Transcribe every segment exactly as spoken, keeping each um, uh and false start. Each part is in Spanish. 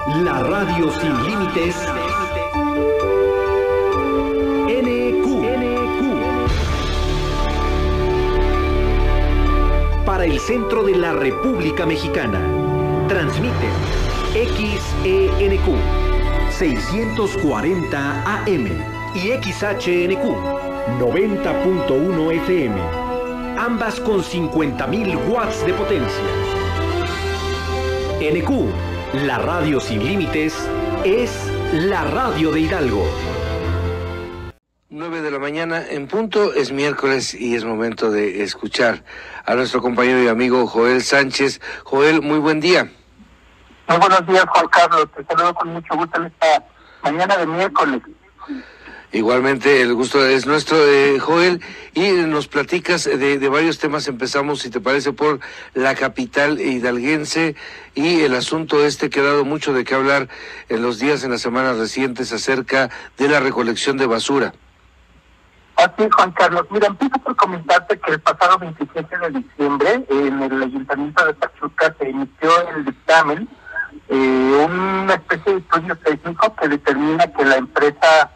La radio sin límites N Q. Para el centro de la República Mexicana. Transmite X E N Q seiscientos cuarenta A M y X H N Q noventa punto uno F M. Ambas con cincuenta mil watts de potencia. N Q, la radio sin límites, es la radio de Hidalgo. nueve de la mañana en punto, es miércoles y es momento de escuchar a nuestro compañero y amigo Joel Sánchez. Joel, muy buen día. Muy buenos días, Juan Carlos. Te saludo con mucho gusto en esta mañana de miércoles. Igualmente, el gusto es nuestro, eh, Joel, y nos platicas de, de varios temas. Empezamos, si te parece, por la capital hidalguense y el asunto este que ha dado mucho de qué hablar en los días, en las semanas recientes, acerca de la recolección de basura. Así es, Juan Carlos. Mira, empiezo por comentarte que el pasado veintisiete de diciembre, en el Ayuntamiento de Pachuca, se emitió el dictamen, eh, una especie de estudio técnico que determina que la empresa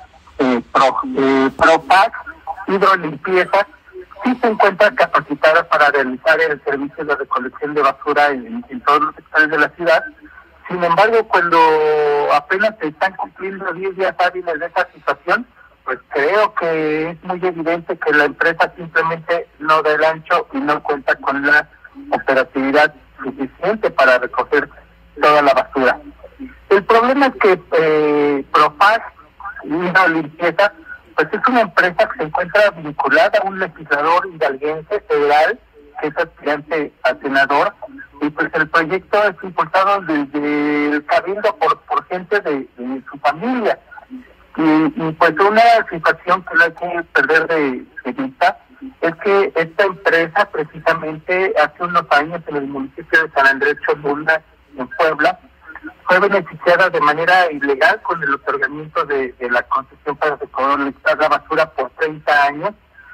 Eh, Pro, eh, Propac Hidrolimpieza sí se encuentra capacitada para realizar el servicio de recolección de basura en, en todos los sectores de la ciudad. Sin embargo, cuando apenas se están cumpliendo diez días hábiles de esa situación, pues creo que es muy evidente que la empresa simplemente no da el ancho y no cuenta con la operatividad suficiente para recoger toda la basura. El problema es que eh, Propac Hidrolimpieza, pues es una empresa que se encuentra vinculada a un legislador hidalguense federal que es aspirante a senador, y pues el proyecto es impulsado desde el cabildo por, por gente de, de su familia, y, y pues una situación que no hay que perder de, de vista es que esta empresa precisamente hace unos años en el municipio de San Andrés Cholula, en Puebla, fue beneficiada de manera ilegal con el otorgamiento de, de la concesión para recolectar la basura por treinta años.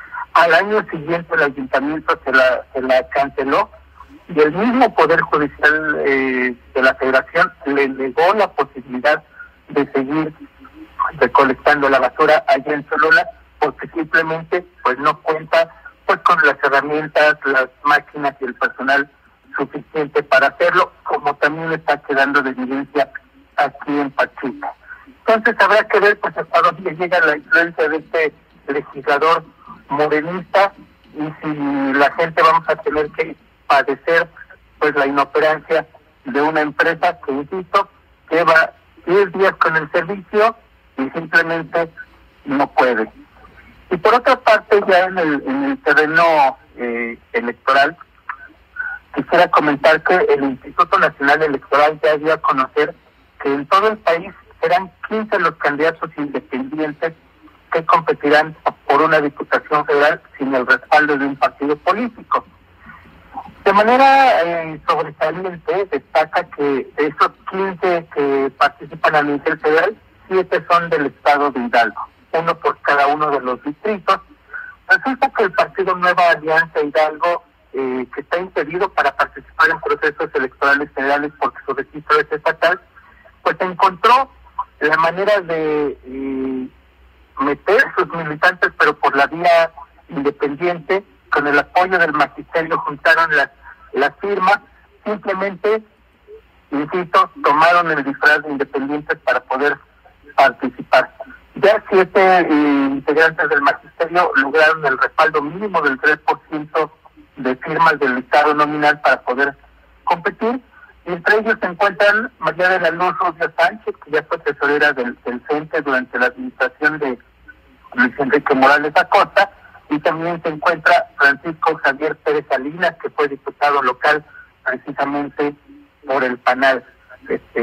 Al año siguiente el ayuntamiento se la, se la canceló y el mismo Poder Judicial eh, de la Federación le negó la posibilidad de seguir recolectando la basura allá en Cholula, porque simplemente pues no cuenta pues con las herramientas, las máquinas y el personal suficiente para hacerlo, como también está quedando de evidencia aquí en Pachuca. Entonces habrá que ver pues hasta dónde llega la influencia de este legislador morenista y si la gente vamos a tener que padecer pues la inoperancia de una empresa que, insisto, lleva diez días con el servicio y simplemente no puede. Y por otra parte, ya en el, en el terreno eh, electoral, quisiera comentar que el Instituto Nacional Electoral ya dio a conocer que en todo el país serán quince los candidatos independientes que competirán por una diputación federal sin el respaldo de un partido político. De manera eh, sobresaliente, destaca que de esos quince que participan a nivel federal, siete son del estado de Hidalgo, uno por cada uno de los distritos. Resulta que el partido Nueva Alianza Hidalgo, Eh, que está impedido para participar en procesos electorales federales porque su registro es estatal, pues encontró la manera de eh, meter sus militantes, pero por la vía independiente, con el apoyo del magisterio juntaron las, las firmas, simplemente, insisto, tomaron el disfraz de independientes para poder participar. Ya siete eh, integrantes del magisterio lograron el respaldo mínimo del tres por ciento de firmas del listado nominal para poder competir, y entre ellos se encuentran María de la Luz Rubio Sánchez, que ya fue tesorera del, del C E N T E durante la administración de Luis Enrique Morales Acosta, y también se encuentra Francisco Javier Pérez Salinas, que fue diputado local precisamente por el PANAL. Este,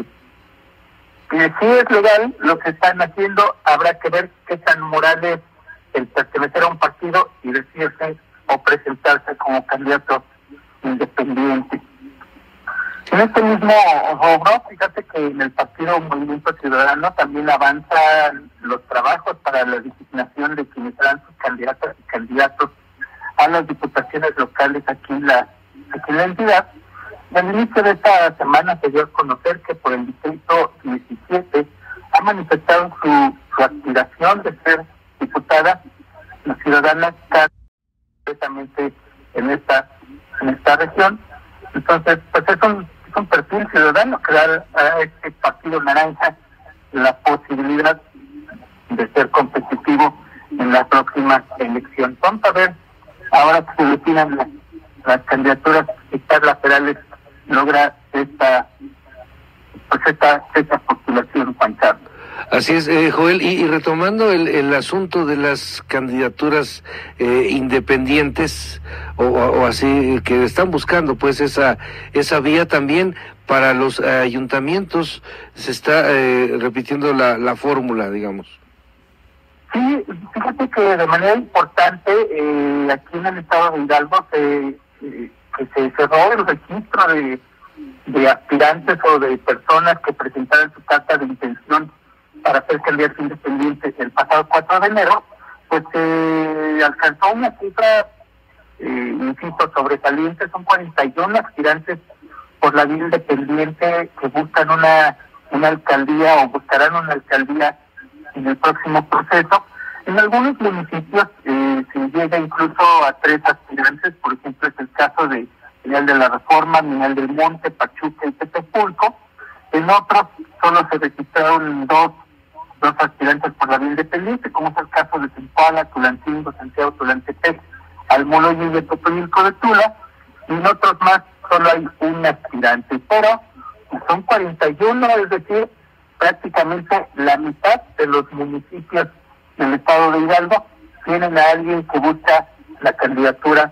y si es legal lo que están haciendo, habrá que ver qué tan moral es el pertenecer a un partido y decirse o presentarse como candidato independiente. En este mismo rubro, fíjate que en el Partido Movimiento Ciudadano también avanzan los trabajos para la designación de quienes serán sus candidatas y candidatos a las diputaciones locales aquí en la, aquí en la entidad. Al inicio de esta semana se dio a conocer que por el distrito diecisiete ha manifestado su, su aspiración de ser diputada la ciudadana completamente en esta en esta región. Entonces, pues es un, es un perfil ciudadano que da a este partido naranja la posibilidad de ser competitivo en la próxima elección. Vamos a ver, ahora que se definan las, las candidaturas laterales, logra esta pues esta, esta postulación, Juan Carlos. Así es, eh, Joel, y, y retomando el, el asunto de las candidaturas eh, independientes o, o así que están buscando pues esa esa vía también para los eh, ayuntamientos, se está eh, repitiendo la, la fórmula, digamos. Sí, fíjate que de manera importante eh, aquí en el estado de Hidalgo se, eh, que se cerró el registro de, de aspirantes o de personas que presentaron su carta de intención para ser candidato independiente el pasado cuatro de enero, pues se eh, alcanzó una cifra, eh, insisto, sobresaliente. Son cuarenta y uno aspirantes por la vía independiente que buscan una, una alcaldía o buscarán una alcaldía en el próximo proceso. En algunos municipios eh, se llega incluso a tres aspirantes, por ejemplo es el caso de Mineral de la Reforma, Mineral del Monte, Pachuca y Tetepulco. En otros solo se registraron dos dos aspirantes por la vía independiente, como es el caso de Zempoala, Tulancingo, Santiago Tulantepec, Almoloya y Topilco de Tula, y en otros más solo hay un aspirante, pero son cuarenta y uno, es decir, prácticamente la mitad de los municipios del estado de Hidalgo tienen a alguien que busca la candidatura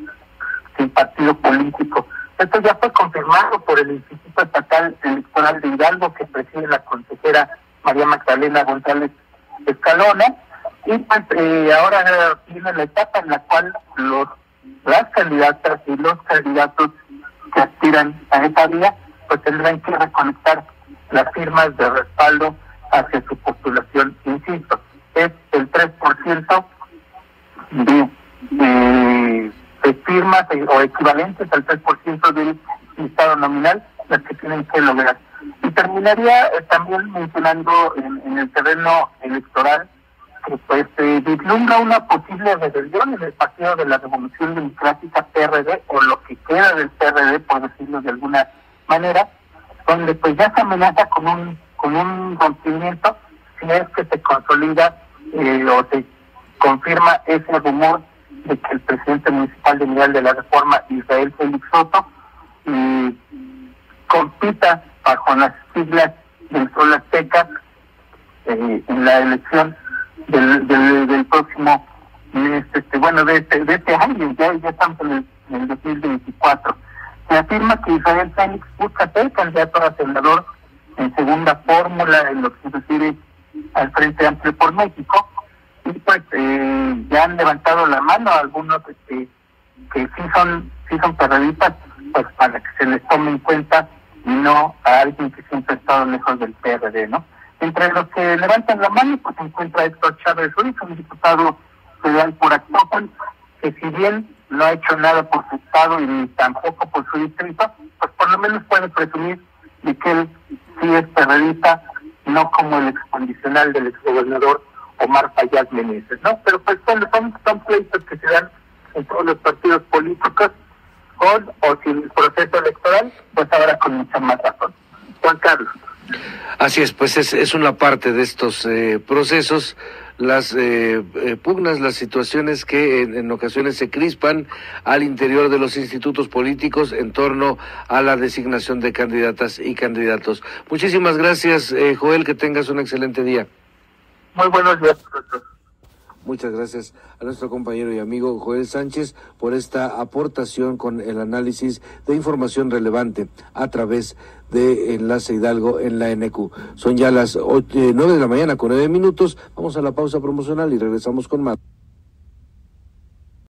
sin partido político. Esto ya fue confirmado por el Instituto Estatal Electoral de Hidalgo, que preside la consejera María Magdalena González Escalona, y pues eh, ahora viene la etapa en la cual los las candidatas y los candidatos que aspiran a esa vía pues tendrán que reconectar las firmas de respaldo hacia su postulación. Insisto, es el tres por ciento de, de, de firmas o equivalentes al tres por ciento del listado nominal las que tienen que lograr. Y terminaría eh, también mencionando en, en el terreno electoral que pues eh, vislumbra una posible rebelión en el Partido de la Revolución Democrática P R D, o lo que queda del P R D, por decirlo de alguna manera, donde pues ya se amenaza con un con un rompimiento si es que se consolida eh, o se confirma ese rumor de que el presidente municipal de Mineral de la Reforma, Israel Félix Soto, eh, compita bajo las siglas del Sol Azteca eh, en la elección del, del, del próximo mes, este, bueno, de este, de este año, ya, ya estamos en el, en el dos mil veinticuatro. Se afirma que Israel Félix busca ser candidato a senador en segunda fórmula en lo que se refiere al Frente Amplio por México, y pues eh, ya han levantado la mano a algunos este, que sí son sí son periodistas, pues para que se les tome en cuenta y no a alguien que siempre ha estado lejos del P R D, ¿no? Entre los que levantan la mano, pues se encuentra Héctor Chávez Ruiz, un diputado federal por Actópolis, que si bien no ha hecho nada por su estado y ni tampoco por su distrito, pues por lo menos puede presumir de que él sí es periodista, no como el excondicional del exgobernador Omar Fayad Meneses, ¿no? Pero pues son, son, son pleitos que se dan en todos los partidos políticos, con o sin el proceso electoral, pues ahora con mucha más razón. Juan Carlos. Así es, pues es, es una parte de estos eh, procesos, las eh, eh, pugnas, las situaciones que en, en ocasiones se crispan al interior de los institutos políticos en torno a la designación de candidatas y candidatos. Muchísimas gracias, eh, Joel, que tengas un excelente día. Muy buenos días, doctor. Muchas gracias a nuestro compañero y amigo Joel Sánchez por esta aportación con el análisis de información relevante a través de Enlace Hidalgo en la N Q. Son ya las nueve de la mañana con nueve minutos. Vamos a la pausa promocional y regresamos con más.